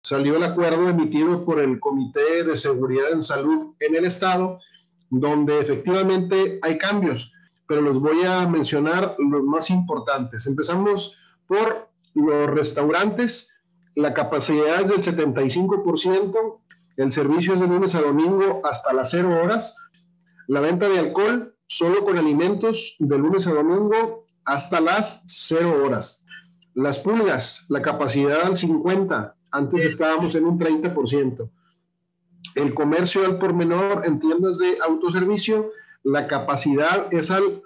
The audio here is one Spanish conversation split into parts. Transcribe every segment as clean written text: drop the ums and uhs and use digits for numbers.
salió el acuerdo emitido por el Comité de Seguridad en Salud en el Estado, donde efectivamente hay cambios, pero los voy a mencionar los más importantes. Empezamos por los restaurantes. La capacidad es del 75%, el servicio es de lunes a domingo hasta las 0 horas. La venta de alcohol solo con alimentos de lunes a domingo hasta las 0 horas. Las pulgas, la capacidad al 50%, antes estábamos en un 30%. El comercio al por menor en tiendas de autoservicio, la capacidad es al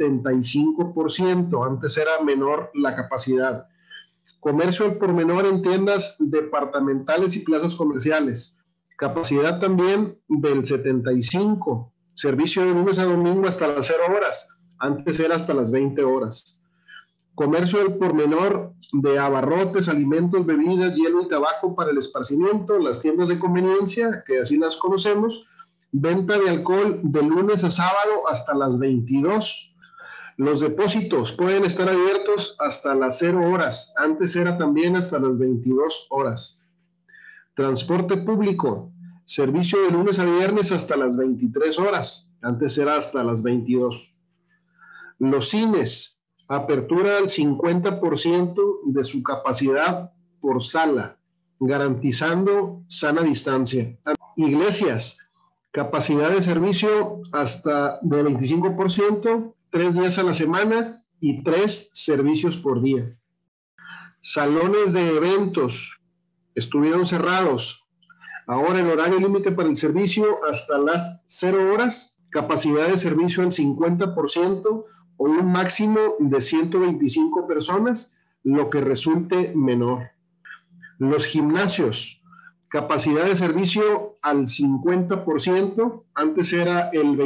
75%, antes era menor la capacidad. Comercio al por menor en tiendas departamentales y plazas comerciales, capacidad también del 75%, servicio de lunes a domingo hasta las 0 horas, antes era hasta las 20 horas. Comercio al por menor de abarrotes, alimentos, bebidas, hielo y tabaco para el esparcimiento, las tiendas de conveniencia, que así las conocemos, venta de alcohol de lunes a sábado hasta las 22. Los depósitos pueden estar abiertos hasta las 0 horas, antes era también hasta las 22 horas. Transporte público, servicio de lunes a viernes hasta las 23 horas, antes era hasta las 22. Los cines, apertura al 50% de su capacidad por sala, garantizando sana distancia. Iglesias, capacidad de servicio hasta de 25%, 3 días a la semana y 3 servicios por día. Salones de eventos estuvieron cerrados. Ahora el horario límite para el servicio hasta las 0 horas, capacidad de servicio al 50%, o un máximo de 125 personas, lo que resulte menor. Los gimnasios, capacidad de servicio al 50%, antes era el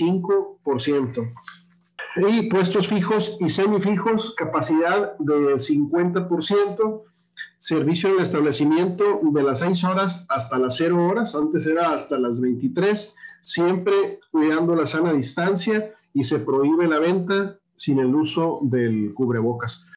25%. Y puestos fijos y semifijos, capacidad del 50%, servicio en el establecimiento de las 6 horas hasta las 0 horas, antes era hasta las 23, siempre cuidando la sana distancia, y se prohíbe la venta sin el uso del cubrebocas.